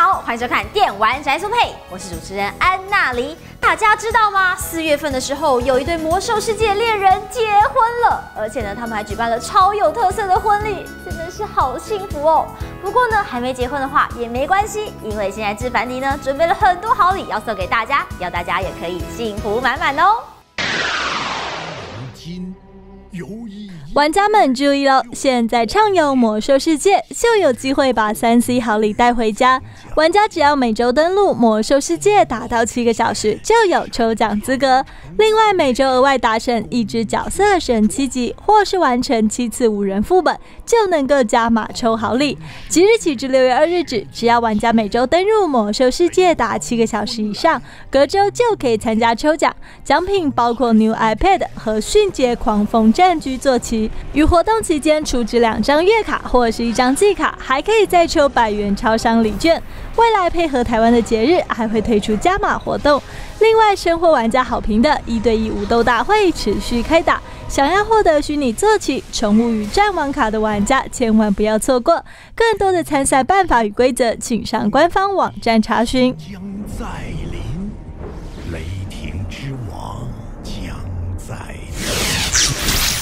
好，欢迎收看《电玩宅速配》，我是主持人安娜黎。大家知道吗？4月份的时候，有一对魔兽世界恋人结婚了，而且呢，他们还举办了超有特色的婚礼，真的是好幸福哦。不过呢，还没结婚的话也没关系，因为现在智凡迪呢准备了很多好礼要送给大家，要大家也可以幸福满满哦。 玩家们注意了，现在畅游魔兽世界就有机会把3C 好礼带回家。玩家只要每周登录魔兽世界达到7个小时，就有抽奖资格。另外，每周额外达成1只角色神7级，或是完成7次5人副本，就能够加码抽好礼。即日起至6月2日止，只要玩家每周登入魔兽世界达7个小时以上，隔周就可以参加抽奖。奖品包括 New iPad 和迅捷狂风战局坐骑。于活动期间出至2张月卡或是1张季卡，还可以再抽100元超商礼券。未来配合台湾的节日，还会推出加码活动。另外，深获玩家好评的1对1武斗大会持续开打，想要获得虚拟坐骑、宠物与战王卡的玩家，千万不要错过。更多的参赛办法与规则，请上官方网站查询。 将在临，雷霆之王将在临。